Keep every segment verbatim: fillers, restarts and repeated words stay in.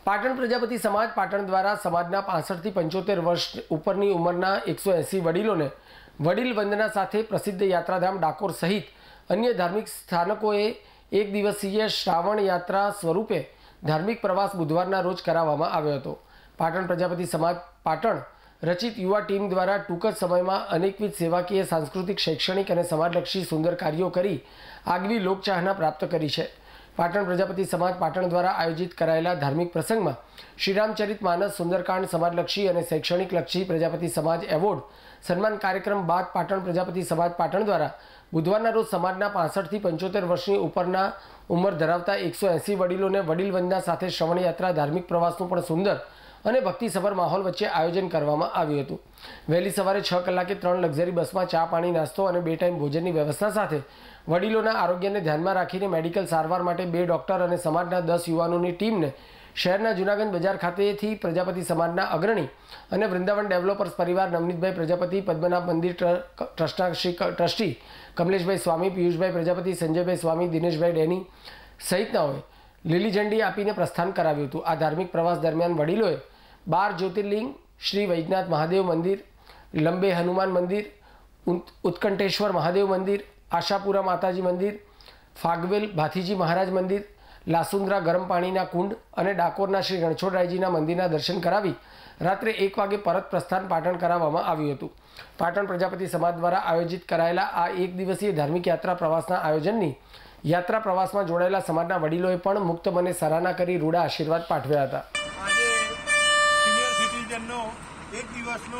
પાટણ પ્રજાપતિ સમાજ પાટણ દ્વારા સમાજના પાસઠથી પંચોતેર વર્ષ ઉપરની ઉંમરના એકસો એંસી વડીલોને વડીલ વંદના સાથે પ્રસિદ્ધ યાત્રાધામ ડાકોર સહિત અન્ય ધાર્મિક સ્થાનકોએ એક દિવસીય શ્રાવણ યાત્રા સ્વરૂપે ધાર્મિક પ્રવાસ બુધવારના રોજ કરાવવામાં આવ્યો હતો। પાટણ પ્રજાપતિ સમાજ પાટણ રચિત યુવા ટીમ દ્વારા ટૂંક જ સમયમાં અનેકવિધ સેવાકીય સાંસ્કૃતિક શૈક્ષણિક અને સમાજલક્ષી સુંદર કાર્યો કરી આગવી લોકચાહના પ્રાપ્ત કરી છે। પાટણ પ્રજાપતિ સમાજ પાટણ દ્વારા આયોજિત કરાયેલા ધાર્મિક પ્રસંગમાં શ્રીરામચરિત માનસ સુંદરકાંડ સમાજલક્ષી અને શૈક્ષણિક લક્ષી પ્રજાપતિ સમાજ એવોર્ડ સન્માન કાર્યક્રમ બાદ પાટણ પ્રજાપતિ સમાજ પાટણ દ્વારા બુધવારના રોજ સમાજના પાસઠથી પંચોતેર વર્ષની ઉપરના ઉંમર ધરાવતા એકસો એંસી વડીલોને વડીલ વંદના સાથે શ્રવણ યાત્રા ધાર્મિક પ્રવાસનું પણ સુંદર અને ભક્તિસભર માહોલ વચ્ચે આયોજન કરવામાં આવ્યું હતું। વહેલી સવારે છ કલાકે ત્રણ લક્ઝરી બસમાં ચા પાણી નાસ્તો અને બે ટાઈમ ભોજનની વ્યવસ્થા સાથે વડીલોના આરોગ્યને ધ્યાનમાં રાખીને મેડિકલ સારવાર માટે બે ડૉક્ટર અને સમાજના દસ યુવાનોની ટીમને શહેરના જૂનાગંજ બજાર ખાતેથી પ્રજાપતિ સમાજના અગ્રણી અને વૃંદાવન ડેવલપર્સ પરિવાર નવનીતભાઈ પ્રજાપતિ, પદ્મનાભ મંદિર ટ્રસ્ટના શ્રી ટ્રસ્ટી કમલેશભાઈ સ્વામી, પિયુષભાઈ પ્રજાપતિ, સંજયભાઈ સ્વામી, દિનેશભાઈ ડેની સહિતનાઓએ લીલી ઝંડી આપીને પ્રસ્થાન કરાવ્યું હતું। આ ધાર્મિક પ્રવાસ દરમિયાન વડીલોએ બાર જ્યોતિર્લિંગ, શ્રી વૈજનાથ મહાદેવ મંદિર, લંબે હનુમાન મંદિર, ઉત્કંઠેશ્વર મહાદેવ મંદિર, આશાપુરા માતાજી મંદિર, ફાગવેલ ભાથીજી મહારાજ મંદિર, લાસુંદ્રા ગરમ પાણીના કુંડ અને ડાકોરના શ્રી રણછોડરાયજીના મંદિરના દર્શન કરાવી રાત્રે એક વાગે પરત પ્રસ્થાન પાટણ કરાવવામાં આવ્યું હતું। પાટણ પ્રજાપતિ સમાજ દ્વારા આયોજિત કરાયેલા આ એક દિવસીય ધાર્મિક યાત્રા પ્રવાસના આયોજનની યાત્રા પ્રવાસમાં જોડાયેલા સમાજના વડીલોએ પણ મુક્ત મને સરાહના કરી રૂડા આશીર્વાદ પાઠવ્યા હતા। આજે સિનિયર સિટીઝનનો એક દિવસનો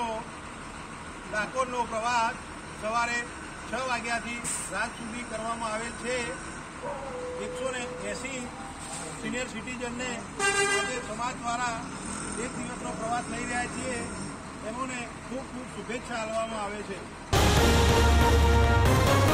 ડાકોરનો પ્રવાસ સવારે છ વાગ્યાથી રાત સુધી કરવામાં આવેલ છે। એકસો ને એસી સિનિયર સિટીઝનને આજે સમાજ દ્વારા એક દિવસનો પ્રવાસ લઈ રહ્યા છીએ, એમોને ખૂબ ખૂબ શુભેચ્છા આપવામાં આવે છે।